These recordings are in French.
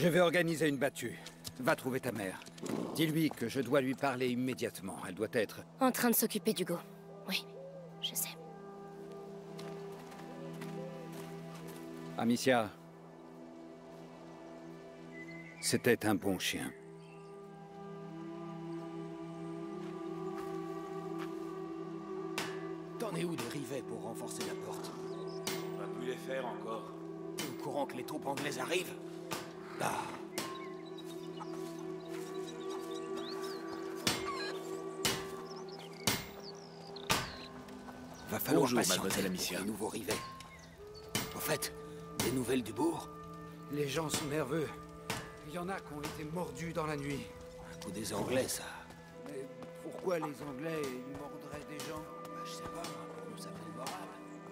Je vais organiser une battue. Va trouver ta mère. Dis-lui que je dois lui parler immédiatement. Elle doit être... En train de s'occuper d'Hugo. Oui, je sais. Amicia. C'était un bon chien. T'en es où des rivets pour renforcer la porte? On va plus les faire encore. T'es au courant que les troupes anglaises arrivent? Ah. Va falloir Bonjour, patienter mademoiselle pour Amicia. les nouveaux rivets. Au fait, des nouvelles du bourg? Les gens sont nerveux. Il y en a qui ont été mordus dans la nuit. Un coup des Anglais, ça. Mais pourquoi les Anglais mordraient des gens? Bah, je sais pas, moi, pour nous, ça fait le moral.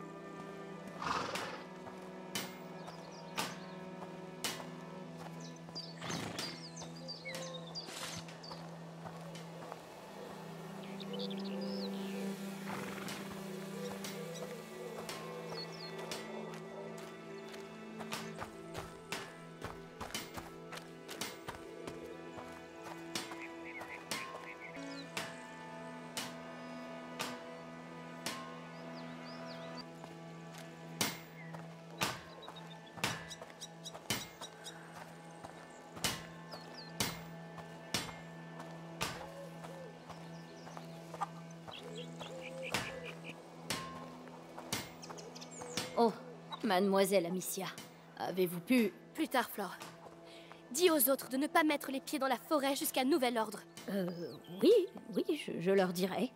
Oh, mademoiselle Amicia, avez-vous pu... Plus tard, Flore. Dis aux autres de ne pas mettre les pieds dans la forêt jusqu'à nouvel ordre. Oui, je leur dirai.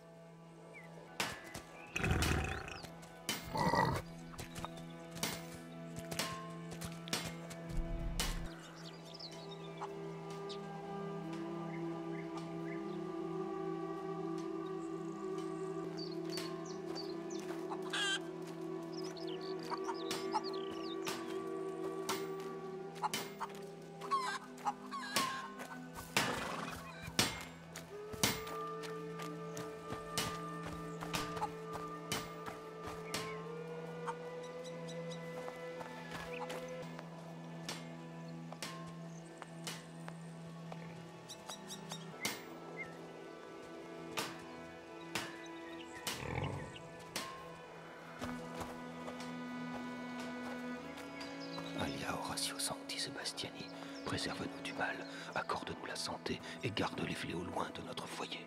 Alia Horatio Sancti Sebastiani, préserve-nous du mal, accorde-nous la santé et garde les fléaux loin de notre foyer.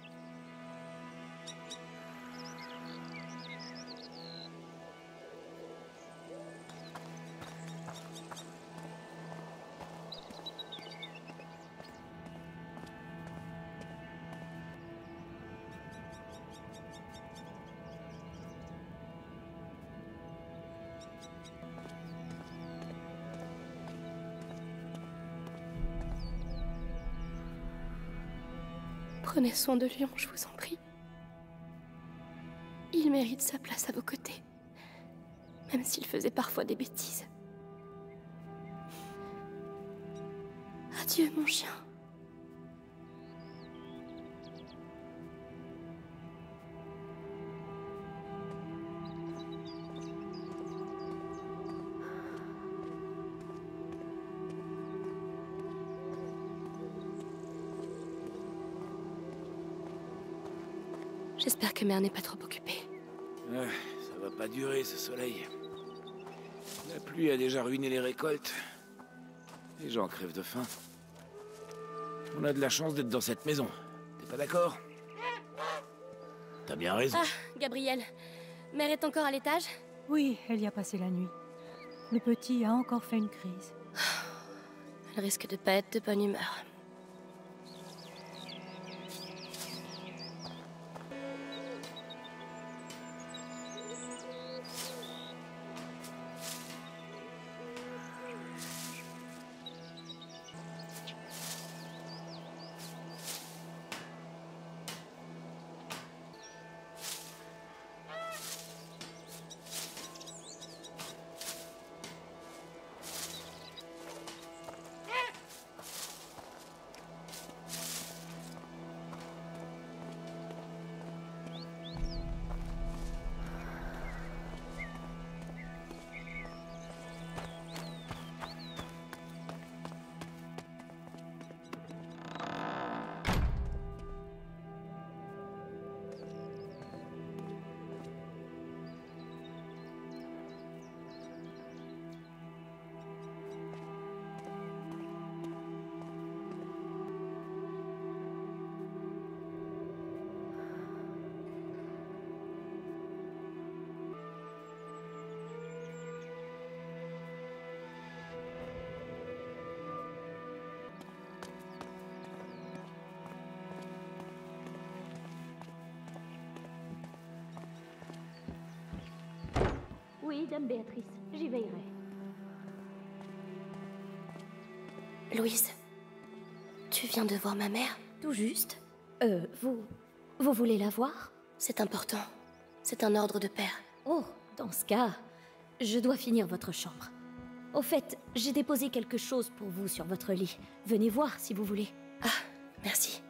Prenez soin de Lyon, je vous en prie. Il mérite sa place à vos côtés, même s'il faisait parfois des bêtises. Adieu, mon chien. J'espère que mère n'est pas trop occupée. Ah, ça va pas durer, ce soleil. La pluie a déjà ruiné les récoltes. Les gens crèvent de faim. On a de la chance d'être dans cette maison. T'es pas d'accord? T'as bien raison. Ah, Gabriel. Mère est encore à l'étage? Oui, elle y a passé la nuit. Le petit a encore fait une crise. Elle risque de pas être de bonne humeur. dame Béatrice. J'y veillerai. Louise, tu viens de voir ma mère? Tout juste. Vous voulez la voir? C'est important. C'est un ordre de père. Oh, dans ce cas, je dois finir votre chambre. Au fait, j'ai déposé quelque chose pour vous sur votre lit. Venez voir si vous voulez. Ah, merci.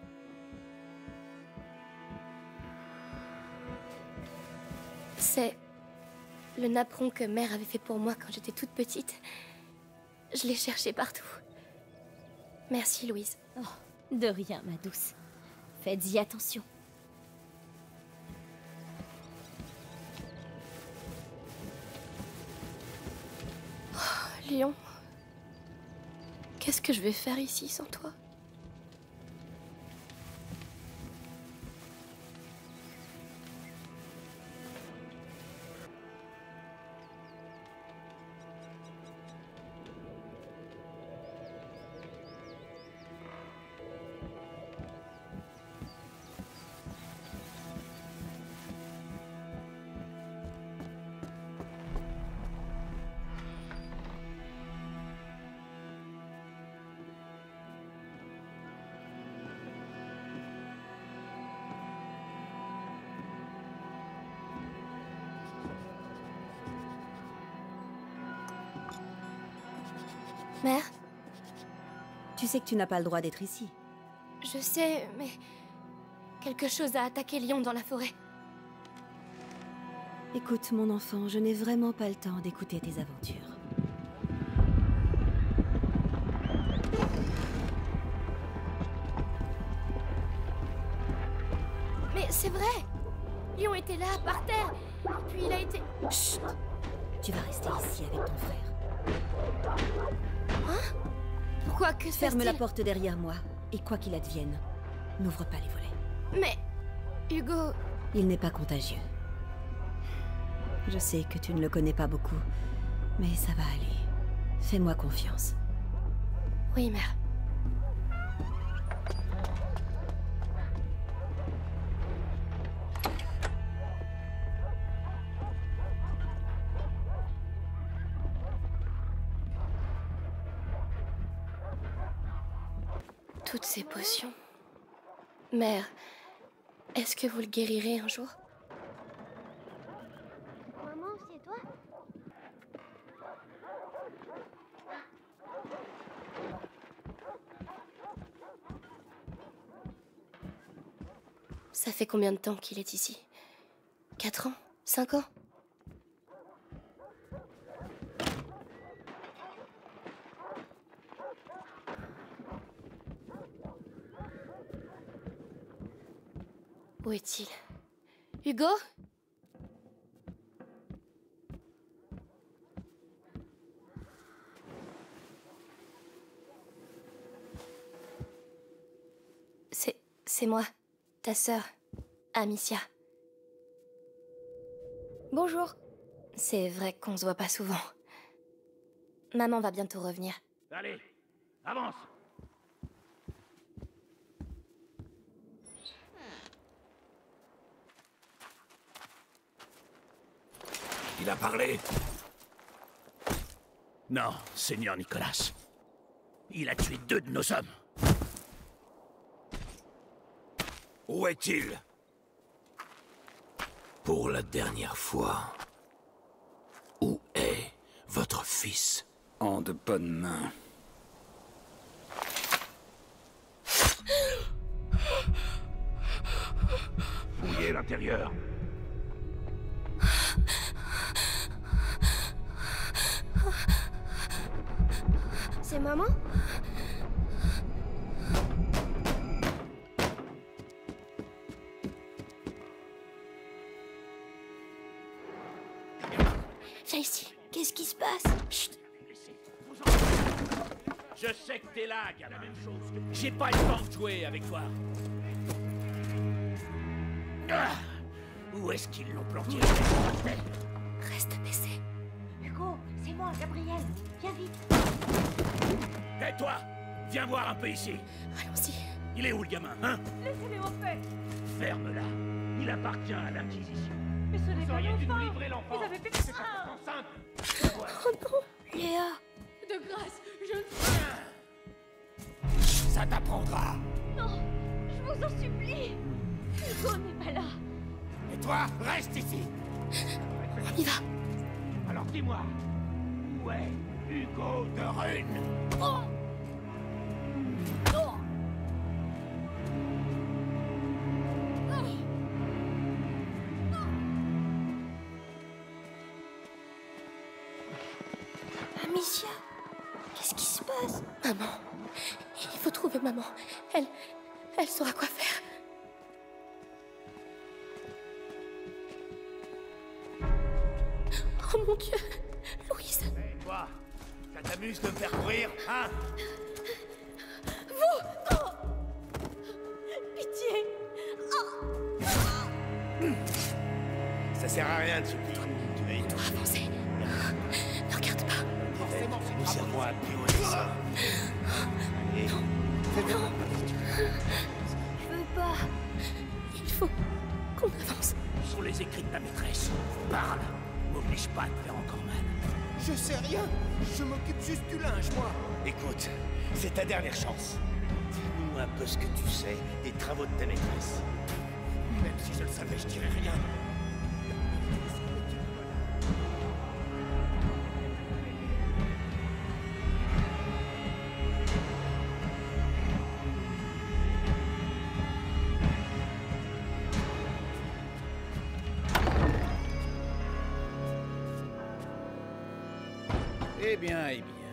C'est le napperon que mère avait fait pour moi quand j'étais toute petite. Je l'ai cherché partout. Merci, Louise. Oh, de rien, ma douce. Faites-y attention. Oh, Léon. Qu'est-ce que je vais faire ici sans toi? Mère? Tu sais que tu n'as pas le droit d'être ici. Je sais, mais... quelque chose a attaqué Léon dans la forêt. Écoute, mon enfant, je n'ai vraiment pas le temps d'écouter tes aventures. Mais c'est vrai! Léon était là, par terre, puis il a été... Chut! Tu vas rester ici avec ton frère. Hein? Pourquoi? Que se Ferme la passe-t-il? porte derrière moi, et quoi qu'il advienne, n'ouvre pas les volets. Mais... Hugo... Il n'est pas contagieux. Je sais que tu ne le connais pas beaucoup, mais ça va aller. Fais-moi confiance. Oui, mère. Toutes ces potions... Mère, est-ce que vous le guérirez un jour? Maman, c'est toi? Ça fait combien de temps qu'il est ici? 4 ans? 5 ans? Où est-il? Hugo? C'est moi, ta sœur, Amicia. Bonjour. C'est vrai qu'on se voit pas souvent. Maman va bientôt revenir. Allez, avance! Il a parlé? Non, Seigneur Nicolas. Il a tué 2 de nos hommes. Où est-il? Pour la dernière fois, où est votre fils? En de bonnes mains. Fouillez l'intérieur. C'est maman? Viens ici. Qu'est-ce qui se passe? Chut. Je sais que t'es là, gars, la même chose que... J'ai pas le temps de jouer avec toi. Ah, où est-ce qu'ils l'ont planqué? Reste baissé. Hugo, c'est moi, Gabriel. Viens vite. Hé, toi! Viens voir un peu ici. Allons-y. Il est où, le gamin, hein? Laissez-les en paix. Ferme-la. Il appartient à l'Inquisition. Mais ce n'est Vous pas auriez dû mon nous enfant. livrer l'enfant. Ils avaient fait C'est ça. pas enceinte. Oh non, Léa! de grâce, je... Ça t'apprendra. Non! Je vous en supplie! Hugo n'est pas là! Et toi, reste ici. On y va. Alors dis-moi, où est Hugo de Rune? Oh! Oh! Amicia, qu'est-ce qui se passe? Maman, il faut trouver maman. Elle saura quoi faire. Oh mon Dieu, Louise. Hey, toi, ça t'amuse de me faire courir, hein? Vous! Oh! Pitié! Ça sert à rien de se foutre. Tu vas y On doit avancer. Ne regarde pas. forcément, c'est moi à pioler ça. Et... Je veux pas. Il faut qu'on avance. Sur les écrits de ta maîtresse, parle. M'oblige pas à te faire encore mal. Je sais rien. Je m'occupe juste du linge, moi. Écoute, c'est ta dernière chance. Dis-nous un peu ce que tu sais des travaux de ta maîtresse. Même si je le savais, je dirais rien. Eh bien,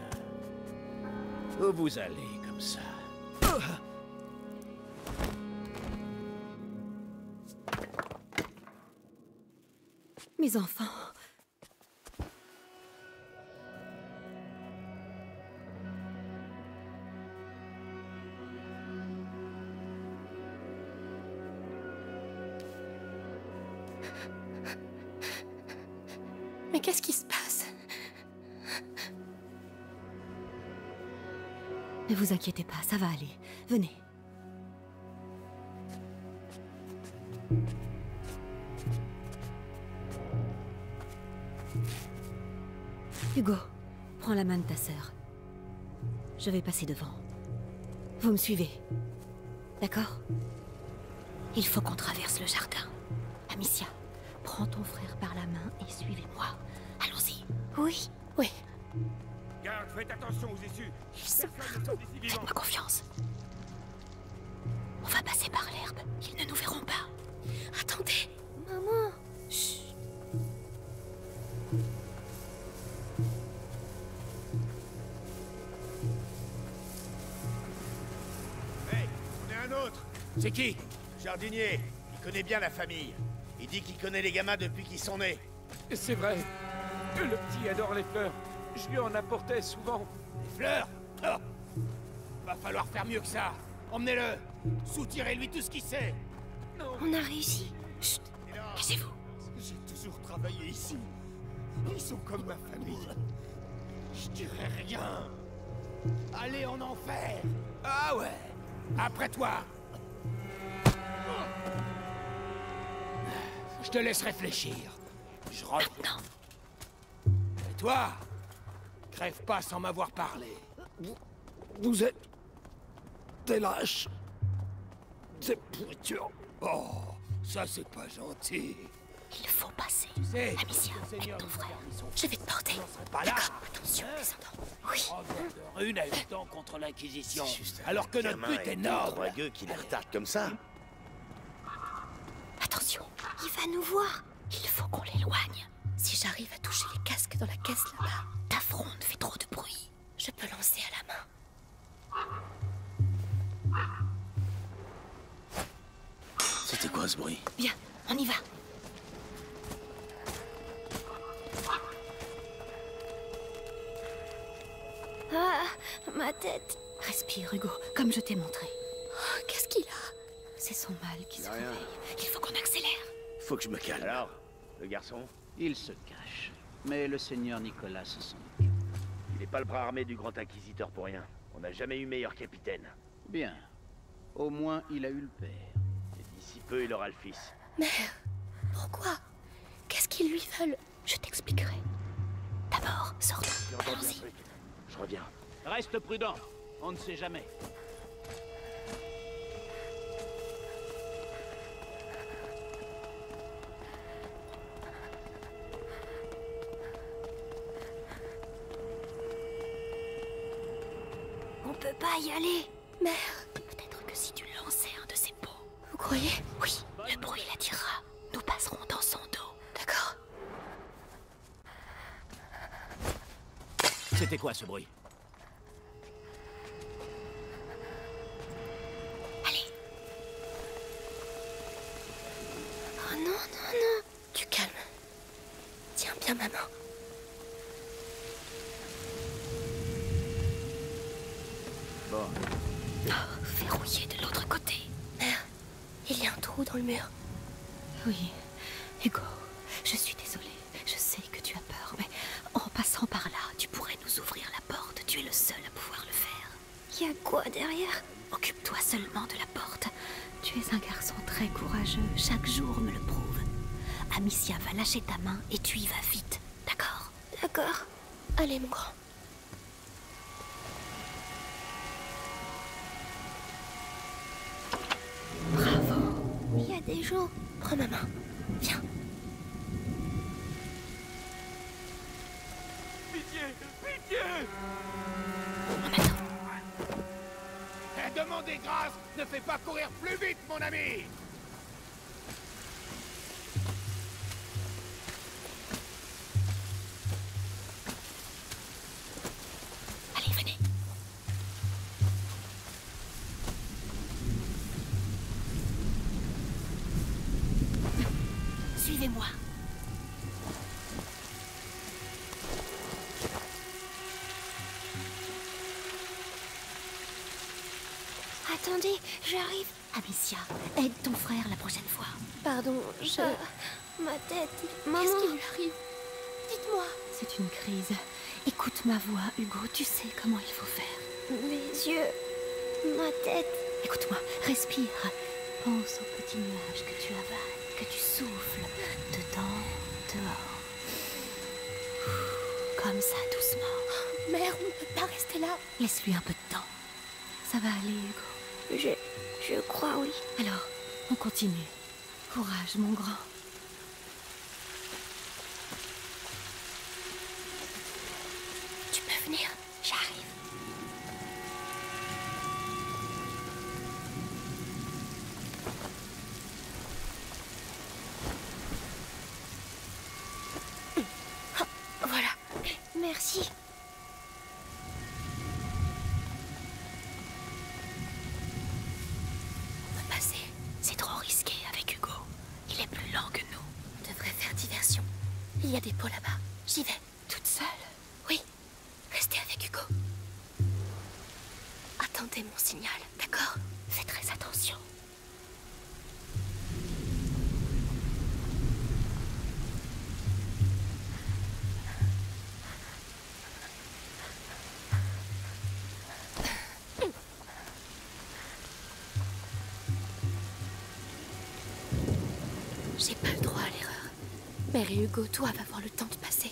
où vous allez comme ça? Mes enfants. Mais qu'est-ce qui se passe? Ne vous inquiétez pas, ça va aller. Venez. Hugo, prends la main de ta sœur. Je vais passer devant. Vous me suivez. D'accord? Il faut qu'on traverse le jardin. Amicia, prends ton frère par la main et suivez-moi. Allons-y. Oui, oui. Garde, faites attention aux issues. Ils sont partout. Faites-moi confiance. On va passer par l'herbe. Ils ne nous verront pas. Attendez. Maman. Chut. Hey, on est un autre. C'est qui? Jardinier. Il connaît bien la famille. Il dit qu'il connaît les gamins depuis qu'ils sont nés. C'est vrai. Le petit adore les fleurs. Je lui en apportais souvent. Les fleurs? Oh. Va falloir faire mieux que ça. Emmenez-le. Soutirez-lui tout ce qu'il sait. On a réussi. Chut. Cachez-vous. J'ai toujours travaillé ici. Ils sont comme ma famille. Je dirai rien. Allez en enfer. Ah ouais. Après toi. Je te laisse réfléchir. Je reviens. Et toi, crève pas sans m'avoir parlé. Vous êtes des lâches. Des pourritures. Oh, ça c'est pas gentil. Il faut passer. C'est Amicia, aide ton frère. Je vais te porter. Pas là. Attention, descendant. Oui. Robert de Rune a eu le temps contre l'Inquisition. Alors que notre but est noble. qui les retarde comme ça. Attention, il va nous voir. Il faut qu'on l'éloigne. Si j'arrive à toucher les casques dans la caisse là-bas, ta fronde fait trop de bruit. Je peux lancer à la main. C'était quoi ce bruit? Bien, on y va. Ah, ma tête. Respire, Hugo, comme je t'ai montré. Oh, qu'est-ce qu'il a? C'est son mal qui se rien. réveille. Il faut qu'on accélère. Faut que je me calme. Alors, le garçon, Il se cache. Mais le seigneur Nicolas s'en occupe. il n'est pas le bras armé du grand inquisiteur pour rien. On n'a jamais eu meilleur capitaine. Bien. Au moins, il a eu le père. Et d'ici peu, il aura le fils. Mère, pourquoi? Qu'est-ce qu'ils lui veulent? Je t'expliquerai. mort. Sortons. Allons-y. Je reviens. Reste prudent. On ne sait jamais. On peut pas y aller. Mère, Peut-être que si tu lançais un de ces pots... vous croyez? Oui, le bruit l'attirera. Nous passerons dans son dos. D'accord. C'était quoi ce bruit? Allez. Oh non, non, non. Du calme. Tiens bien ma main. Bon. Oh, verrouillé de l'autre côté. Mère, il y a un trou dans le mur. Oui, Hugo, je suis désolée. Je sais que tu as peur, mais en passant par là, tu pourrais nous ouvrir la porte. Tu es le seul à pouvoir le faire. Il y a quoi derrière? Occupe-toi seulement de la porte. Tu es un garçon très courageux. Chaque jour me le prouve. Amicia va lâcher ta main et tu y vas vite. D'accord? D'accord. Allez, mon grand. Bravo. Il y a des gens. Prends ma main. Viens. Pitié! Pitié! On attend. Demandez grâce ne fait pas courir plus vite, mon ami! Allez, venez. Suivez-moi. Attendez, j'arrive. Amicia, aide ton frère la prochaine fois. Pardon, ma tête. Maman. Qu'est-ce qui lui arrive? Dites-moi. C'est une crise. Écoute ma voix, Hugo. Tu sais comment il faut faire. Mes yeux. Ma tête. Écoute-moi, respire. Pense aux petits nuages que tu avales, que tu souffles. Dedans, dehors. Comme ça, doucement. Mère, on ne peut pas rester là. Laisse-lui un peu de temps. Ça va aller, Hugo. Je crois, oui. Alors, on continue. Courage, mon grand. Tu peux venir? J'arrive. Voilà. Merci. C'est trop risqué avec Hugo. Il est plus lent que nous. On devrait faire diversion. Il y a des pots là-bas. J'y vais. Toute seule? Oui. Restez avec Hugo. Attendez mon signal, d'accord? Fais très attention. J'ai pas le droit à l'erreur. Mère et Hugo doivent avoir le temps de passer.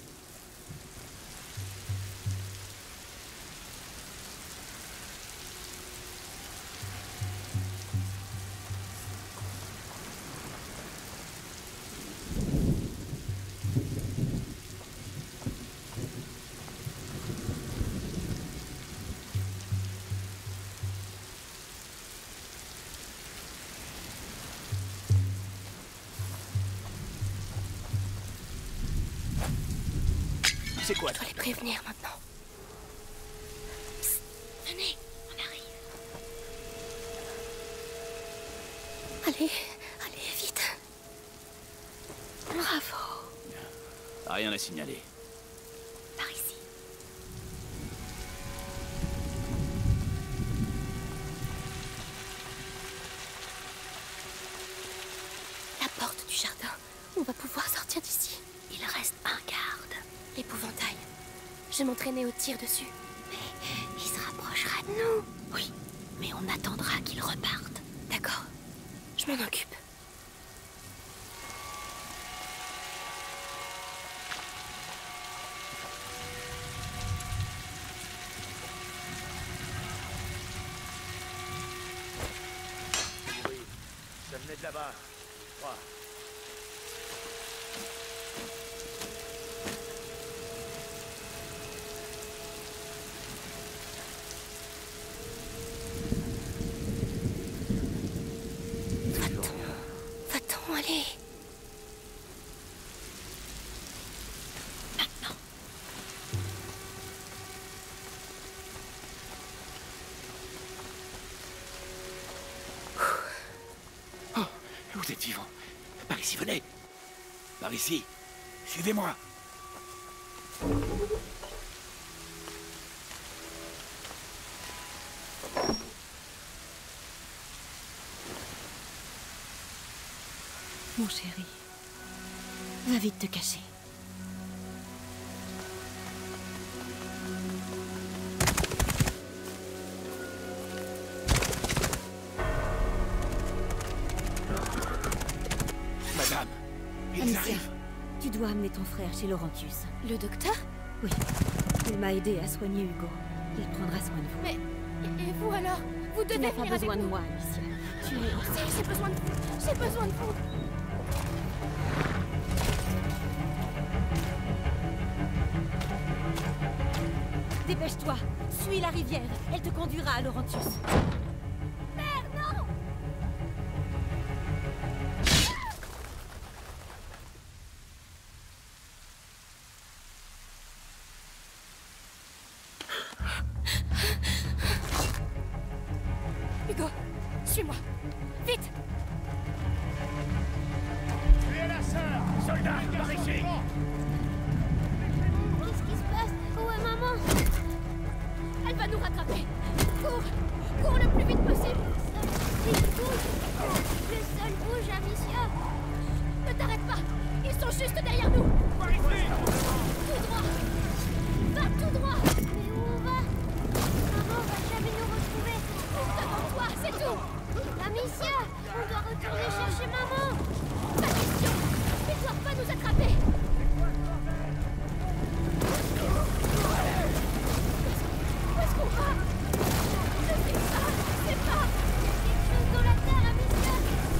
C'est quoi? Je dois les prévenir maintenant. Psst, venez, on arrive. Allez, allez, vite. Bravo. Rien à signaler. Par ici. La porte du jardin. On va pouvoir sortir d'ici. Il reste un garde. L'épouvantail. Je m'entraînais au tir dessus. Mais il se rapprochera de nous. Oui, mais on attendra qu'il reparte. D'accord. Je m'en occupe. de là-bas. 3. Va-t'en, allez. Vous êtes vivant. Par ici, venez. Par ici. Suivez-moi. Mon chéri, va vite te cacher. Madame, ils Amicia, arrivent. tu dois amener ton frère chez Laurentius. Le docteur? Oui, il m'a aidé à soigner Hugo. Il prendra soin de vous. Mais... Et vous alors? Vous Tu devez n'as pas venir besoin avec de nous. moi, Amicia. Tu es... J'ai besoin de vous. J'ai besoin de vous. Dépêche-toi, suis la rivière. Elle te conduira à Laurentius. Mère, non! Hugo, suis-moi. Vite! Tuez la sœur! Soldat, par ici! Qu'est-ce qui se passe? Où est maman? Elle va nous rattraper. Cours! Cours le plus vite possible. Il bouge. Le sol bouge, Amicia. Ne t'arrête pas. Ils sont juste derrière nous. Par ici! Tout droit. Va tout droit. Mais où on va? Maman va jamais nous retrouver. Devant toi, c'est tout. Amicia, on doit retourner chercher maman. Pas question. Ils ne doivent pas nous attraper. Où est-ce qu'on va? Je sais pas. C'est pas. Quelque chose dans la terre, Amicia.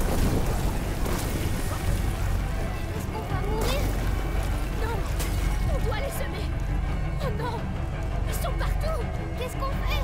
Est-ce qu'on va mourir? Non. On doit les semer. Oh non. Ils sont partout. Qu'est-ce qu'on fait?